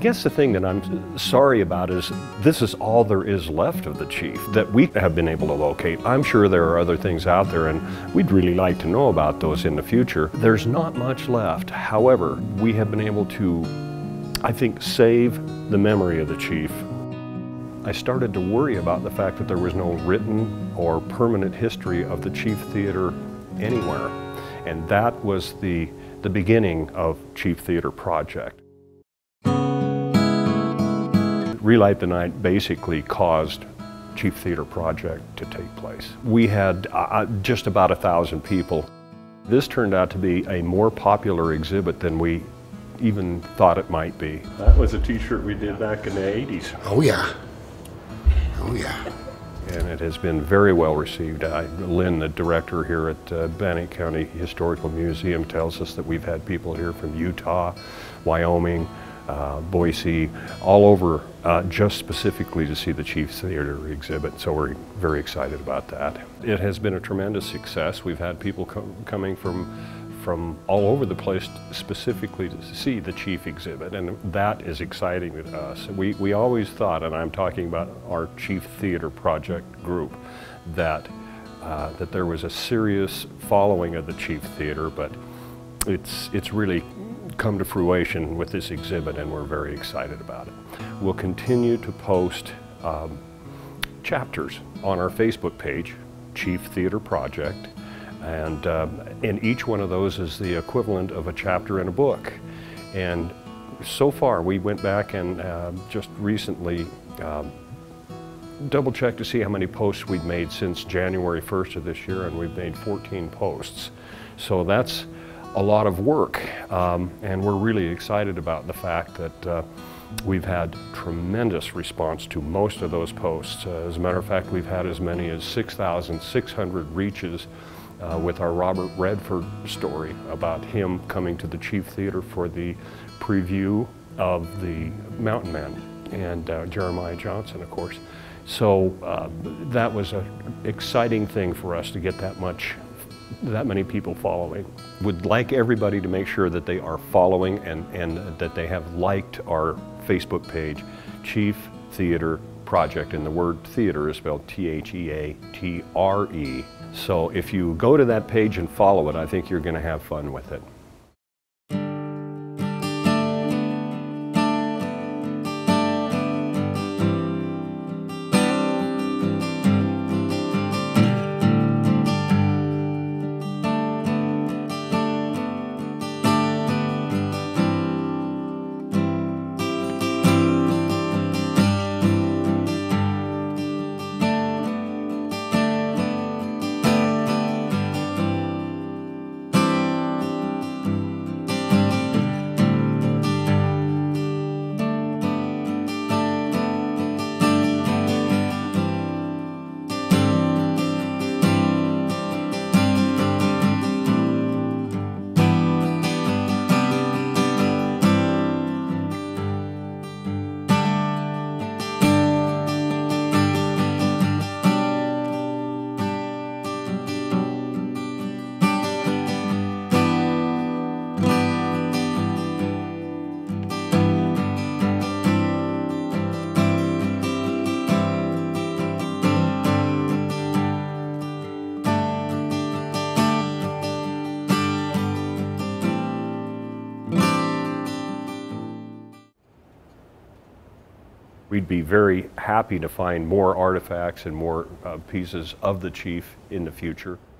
guess the thing that I'm sorry about is this is all there is left of the Chief that we have been able to locate. I'm sure there are other things out there, and we'd really like to know about those in the future. There's not much left. However, we have been able to, I think, save the memory of the Chief. I started to worry about the fact that there was no written or permanent history of the Chief Theater anywhere. And that was the beginning of Chief Theater Project. Relight the Night basically caused Chief Theater Project to take place. We had just about 1,000 people. This turned out to be a more popular exhibit than we even thought it might be. That was a t-shirt we did back in the 80s. Oh yeah. Oh yeah. And it has been very well received. Lynn, the director here at Bannock County Historical Museum, tells us that we've had people here from Utah, Wyoming, Boise, all over just specifically to see the Chief Theater exhibit, so we're very excited about that. It has been a tremendous success. We've had people coming from all over the place specifically to see the Chief exhibit, and that is exciting to us. We always thought, and I'm talking about our Chief Theater Project group, that there was a serious following of the Chief Theater, but it's really come to fruition with this exhibit, and we're very excited about it. We'll continue to post chapters on our Facebook page, Chief Theater Project, and each one of those is the equivalent of a chapter in a book. And so far, we went back and just recently double-checked to see how many posts we'd made since January 1st of this year, and we've made 14 posts. So that's a lot of work, and we're really excited about the fact that we've had tremendous response to most of those posts. As a matter of fact, we've had as many as 6,600 reaches with our Robert Redford story about him coming to the Chief Theater for the preview of the Mountain Man, and Jeremiah Johnson, of course. So that was an exciting thing for us to get that many people following. Would like everybody to make sure that they are following and that they have liked our Facebook page, Chief Theater Project, and the word theater is spelled T-H-E-A-T-R-E. So if you go to that page and follow it, I think you're going to have fun with it. We'd be very happy to find more artifacts and more pieces of the Chief in the future.